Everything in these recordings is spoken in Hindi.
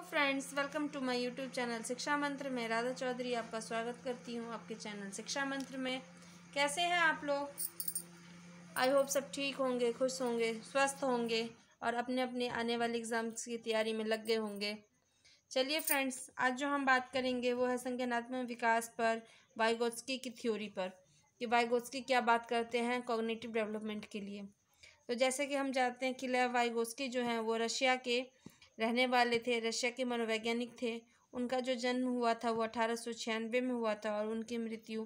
Friends, welcome to my YouTube channel Shiksha Mantra में। राधा चौधरी आपका स्वागत करती हूँ आपके चैनल शिक्षा मंत्र में। कैसे हैं आप लोग? आई होप सब ठीक होंगे, खुश होंगे, स्वस्थ होंगे और अपने अपने आने वाले एग्ज़ाम्स की तैयारी में लग गए होंगे। चलिए फ्रेंड्स, आज जो हम बात करेंगे वो है संज्ञानात्मक विकास पर, वाइगोत्स्की की थ्योरी पर, कि वाइगोत्स्की क्या बात करते हैं कॉग्निटिव डेवलपमेंट के लिए। तो जैसे कि हम जानते हैं कि लेव वाइगोत्स्की जो हैं वो रशिया के रहने वाले थे, रशिया के मनोवैज्ञानिक थे। उनका जो जन्म हुआ था वो 1896 में हुआ था और उनकी मृत्यु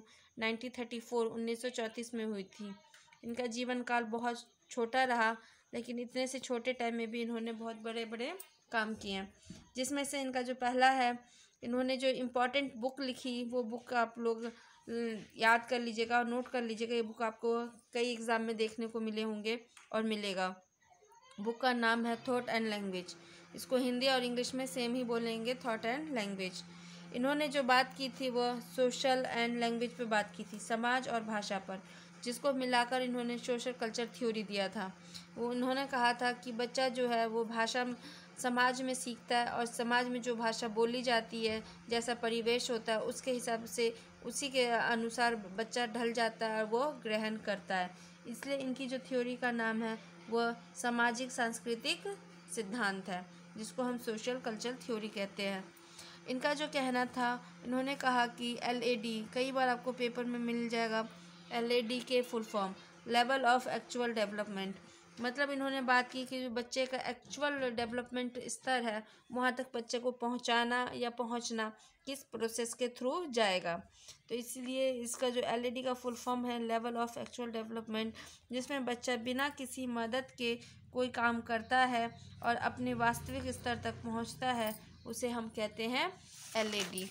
1934 में हुई थी। इनका जीवन काल बहुत छोटा रहा, लेकिन इतने से छोटे टाइम में भी इन्होंने बहुत बड़े बड़े काम किए हैं। जिसमें से इनका जो पहला है, इन्होंने जो इम्पोर्टेंट बुक लिखी वो बुक आप लोग याद कर लीजिएगा और नोट कर लीजिएगा। ये बुक आपको कई एग्ज़ाम में देखने को मिले होंगे और मिलेगा। बुक का नाम है थॉट एंड लैंग्वेज। इसको हिंदी और इंग्लिश में सेम ही बोलेंगे, थॉट एंड लैंग्वेज। इन्होंने जो बात की थी वह सोशल एंड लैंग्वेज पे बात की थी, समाज और भाषा पर, जिसको मिलाकर इन्होंने सोशल कल्चर थ्योरी दिया था। वो उन्होंने कहा था कि बच्चा जो है वो भाषा समाज में सीखता है और समाज में जो भाषा बोली जाती है, जैसा परिवेश होता है उसके हिसाब से उसी के अनुसार बच्चा ढल जाता है और वो ग्रहण करता है। इसलिए इनकी जो थ्योरी का नाम है वह सामाजिक सांस्कृतिक सिद्धांत है, जिसको हम सोशल कल्चर थ्योरी कहते हैं। इनका जो कहना था, इन्होंने कहा कि LAD, कई बार आपको पेपर में मिल जाएगा, LAD के full form level of actual development. मतलब इन्होंने बात की कि जो बच्चे का एक्चुअल डेवलपमेंट स्तर है वहाँ तक बच्चे को पहुँचाना या पहुँचना किस प्रोसेस के थ्रू जाएगा। तो इसलिए इसका जो LAD का फुल फॉर्म है लेवल ऑफ एक्चुअल डेवलपमेंट, जिसमें बच्चा बिना किसी मदद के कोई काम करता है और अपने वास्तविक स्तर तक पहुंचता है, उसे हम कहते हैं LAD।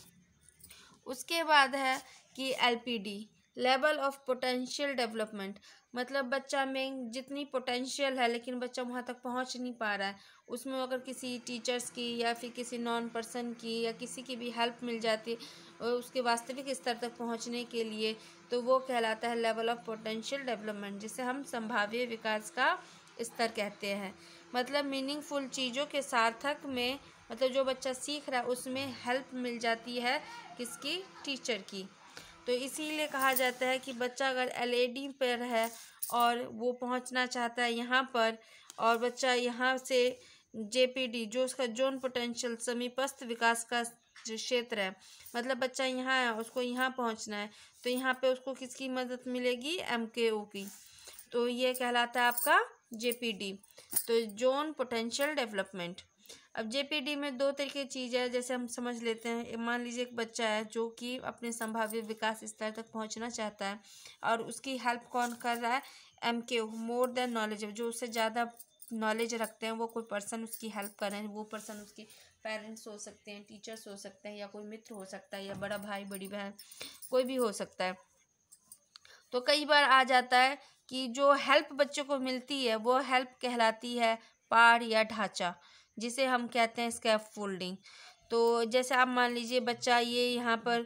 उसके बाद है कि LPD level of potential development. मतलब बच्चा में जितनी पोटेंशियल है लेकिन बच्चा वहाँ तक पहुँच नहीं पा रहा है, उसमें अगर किसी टीचर्स की या फिर किसी नॉन पर्सन की या किसी की भी हेल्प मिल जाती है उसके वास्तविक स्तर तक पहुँचने के लिए, तो वो कहलाता है लेवल ऑफ पोटेंशियल डेवलपमेंट, जिसे हम संभाव्य विकास का स्तर कहते हैं। मतलब मीनिंगफुल चीज़ों के सार्थक में, मतलब जो बच्चा सीख रहा है उसमें हेल्प मिल जाती है किसकी? टीचर की। तो इसीलिए कहा जाता है कि बच्चा अगर LAD पर है और वो पहुंचना चाहता है यहाँ पर, और बच्चा यहाँ से JPD, जो उसका जोन पोटेंशियल समीपस्थ विकास का जो क्षेत्र है, मतलब बच्चा यहाँ है उसको यहाँ पहुँचना है, तो यहाँ पे उसको किसकी मदद मिलेगी? MKO की। तो ये कहलाता है आपका JPD, तो जोन पोटेंशियल डेवलपमेंट। अब JPD में दो तरीके की चीज़ है, जैसे हम समझ लेते हैं। मान लीजिए एक बच्चा है जो कि अपने संभाव्य विकास स्तर तक पहुंचना चाहता है और उसकी हेल्प कौन कर रहा है? MKO, more than knowledge. जो उससे ज़्यादा नॉलेज रखते हैं वो कोई पर्सन उसकी हेल्प कर रहे हैं। वो पर्सन उसके पेरेंट्स हो सकते हैं, टीचर्स हो सकते हैं, या कोई मित्र हो सकता है, या बड़ा भाई बड़ी बहन, कोई भी हो सकता है। तो कई बार आ जाता है कि जो हेल्प बच्चों को मिलती है वो हेल्प कहलाती है पार या ढांचा, जिसे हम कहते हैं स्कैफोल्डिंग। तो जैसे आप मान लीजिए बच्चा ये यहाँ पर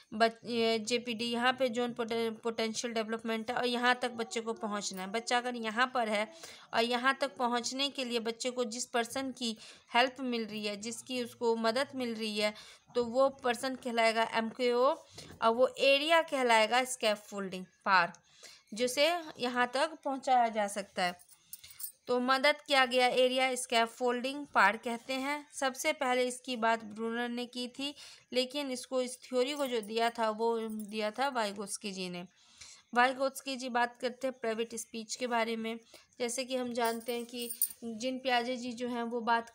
JPD यहाँ पे जोन पोटेंशियल डेवलपमेंट है और यहाँ तक बच्चे को पहुँचना है। बच्चा अगर यहाँ पर है और यहाँ तक पहुँचने के लिए बच्चे को जिस पर्सन की हेल्प मिल रही है, जिसकी उसको मदद मिल रही है, तो वो पर्सन कहलाएगा MKO और वो एरिया कहलाएगा स्कैफोल्डिंग, पार, जिसे यहाँ तक पहुँचाया जा सकता है। तो मदद किया गया एरिया स्कैफोल्डिंग पार कहते हैं। सबसे पहले इसकी बात ब्रूनर ने की थी, लेकिन इसको इस थ्योरी को जो दिया था वो दिया था वाइगोत्स्की जी ने। वाइगोत्स्की जी बात करते हैं प्राइवेट स्पीच के बारे में। जैसे कि हम जानते हैं कि जिन पियाजे जी जो हैं वो बात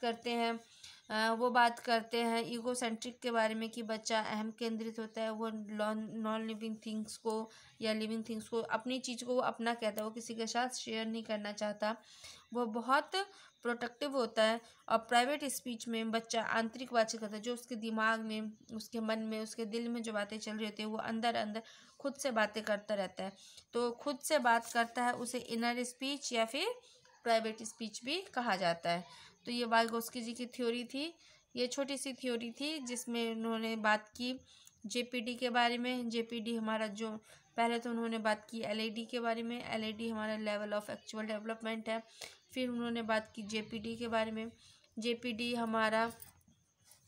करते हैं ईगोसेंट्रिक के बारे में, कि बच्चा अहम केंद्रित होता है। वो नॉन लिविंग थिंग्स को या लिविंग थिंग्स को, अपनी चीज़ को वो अपना कहता है, वो किसी के साथ शेयर नहीं करना चाहता। वो बहुत प्रोटेक्टिव होता है। और प्राइवेट स्पीच में बच्चा आंतरिक बातचीत करता है, जो उसके दिमाग में, उसके मन में, उसके दिल में जो बातें चल रही होती है वो अंदर अंदर खुद से बातें करता रहता है। तो खुद से बात करता है, उसे इनर स्पीच या फिर प्राइवेट स्पीच भी कहा जाता है। तो ये वाइगोत्स्की जी की थ्योरी थी। ये छोटी सी थ्योरी थी जिसमें उन्होंने बात की JPD के बारे में। JPD हमारा जो, पहले तो उन्होंने बात की LAD के बारे में। LAD हमारा लेवल ऑफ एक्चुअल डेवलपमेंट है। फिर उन्होंने बात की JPD के बारे में। JPD हमारा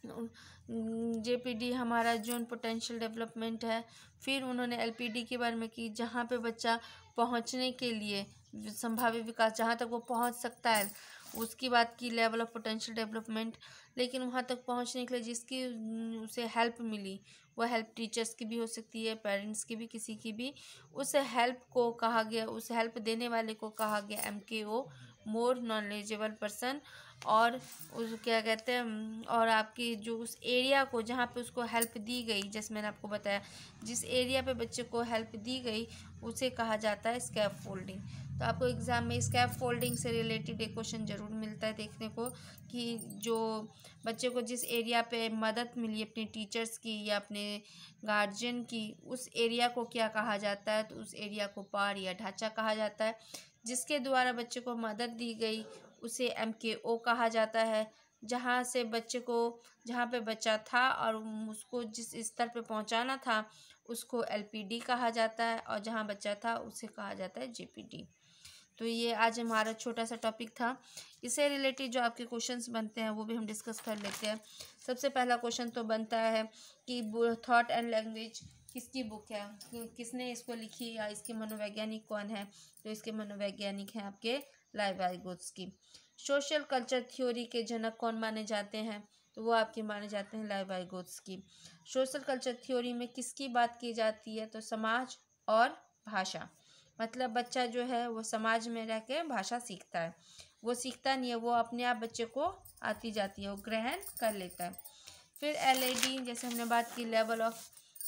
JPD हमारा जोन पोटेंशियल डेवलपमेंट है। फिर उन्होंने LPD के बारे में की, जहाँ पे बच्चा पहुँचने के लिए संभावित विकास जहाँ तक वो पहुँच सकता है उसकी बात की, लेवल ऑफ पोटेंशियल डेवलपमेंट। लेकिन वहाँ तक पहुँचने के लिए जिसकी उसे हेल्प मिली, वह हेल्प टीचर्स की भी हो सकती है, पेरेंट्स की भी, किसी की भी, उस हेल्प को कहा गया, उस हेल्प देने वाले को कहा गया MKO, मोर नॉलेजेबल पर्सन। और उस क्या कहते हैं, और आपकी जो उस एरिया को जहाँ पे उसको हेल्प दी गई, जैसे मैंने आपको बताया, जिस एरिया पे बच्चे को हेल्प दी गई उसे कहा जाता है स्कैप फोल्डिंग। तो आपको एग्ज़ाम में स्कैप फोल्डिंग से रिलेटेड एक क्वेश्चन ज़रूर मिलता है देखने को, कि जो बच्चे को जिस एरिया पे मदद मिली अपने टीचर्स की या अपने गार्जियन की, उस एरिया को क्या कहा जाता है, तो उस एरिया को पार या ढांचा कहा जाता है। जिसके द्वारा बच्चे को मदद दी गई उसे MKO कहा जाता है। जहाँ से बच्चे को, जहाँ पे बच्चा था और उसको जिस स्तर पे पहुँचाना था उसको LPD कहा जाता है, और जहाँ बच्चा था उसे कहा जाता है JPD। तो ये आज हमारा छोटा सा टॉपिक था। इससे रिलेटेड जो आपके क्वेश्चंस बनते हैं वो भी हम डिस्कस कर लेते हैं। सबसे पहला क्वेश्चन तो बनता है कि थॉट एंड लैंग्वेज किसकी बुक है, किसने इसको लिखी या इसके मनोवैज्ञानिक कौन है, तो इसके मनोवैज्ञानिक हैं आपके Lev Vygotsky. Social culture theory के जनक कौन माने जाते हैं, तो वो आपके माने जाते हैं Lev Vygotsky. Social culture theory में किसकी बात की जाती है, तो समाज और भाषा। मतलब बच्चा जो है वो समाज में रह के भाषा सीखता है, वो सीखता नहीं है, वो अपने आप बच्चे को आती जाती है, वो ग्रहण कर लेता है। फिर LAD जैसे हमने बात की, लेवल ऑफ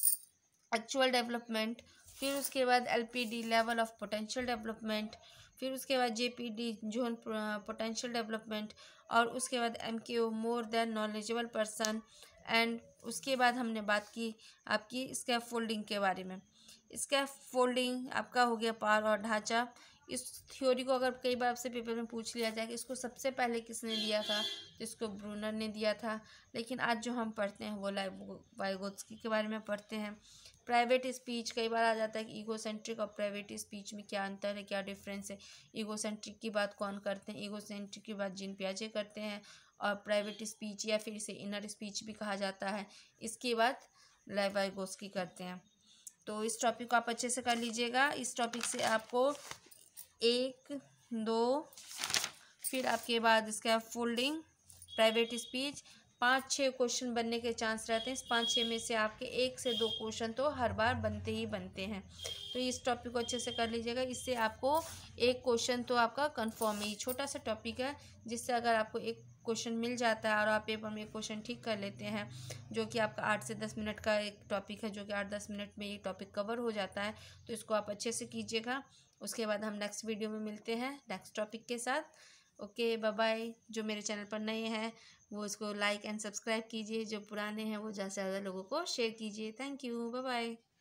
एक्चुअल डेवलपमेंट। फिर उसके बाद LPD level of potential development. फिर उसके बाद JPD जोन पोटेंशियल डेवलपमेंट। और उसके बाद MKO more than knowledgeable person. And उसके बाद हमने बात की आपकी स्कैफोल्डिंग के बारे में। स्कैफोल्डिंग आपका हो गया पार और ढांचा। इस थ्योरी को अगर कई बार आपसे पेपर में पूछ लिया जाए कि इसको सबसे पहले किसने दिया था, तो इसको ब्रूनर ने दिया था। लेकिन आज जो हम पढ़ते हैं वो लेवी वाइगोत्स्की के बारे में पढ़ते हैं। प्राइवेट स्पीच, कई बार आ जाता है कि ईगोसेंट्रिक और प्राइवेट स्पीच में क्या अंतर है, क्या डिफरेंस है। ईगोसेंट्रिक की बात कौन करते हैं, ईगोसेंट्रिक की बात जीन पियाजे करते हैं। और प्राइवेट स्पीच या फिर इसे इनर स्पीच भी कहा जाता है, इसकी बात लेवी वाइगोत्स्की करते हैं। तो इस टॉपिक को आप अच्छे से कर लीजिएगा। इस टॉपिक से आपको 1, 2, फिर आपके बाद इसका फोल्डिंग, प्राइवेट स्पीच, 5-6 क्वेश्चन बनने के चांस रहते हैं। इस 5-6 में से आपके 1 से 2 क्वेश्चन तो हर बार बनते ही बनते हैं। तो इस टॉपिक को अच्छे से कर लीजिएगा। इससे आपको एक क्वेश्चन तो आपका कंफर्म है। ये छोटा सा टॉपिक है जिससे अगर आपको एक क्वेश्चन मिल जाता है और आप पेपर में एक क्वेश्चन ठीक कर लेते हैं, जो कि आपका 8 से 10 मिनट का एक टॉपिक है, जो कि 8-10 मिनट में ये टॉपिक कवर हो जाता है, तो इसको आप अच्छे से कीजिएगा। उसके बाद हम नेक्स्ट वीडियो में मिलते हैं नेक्स्ट टॉपिक के साथ। Okay, bye bye. जो मेरे चैनल पर नए हैं वो इसको लाइक एंड सब्सक्राइब कीजिए, जो पुराने हैं वो ज़्यादा से ज़्यादा लोगों को शेयर कीजिए। Thank you, bye bye.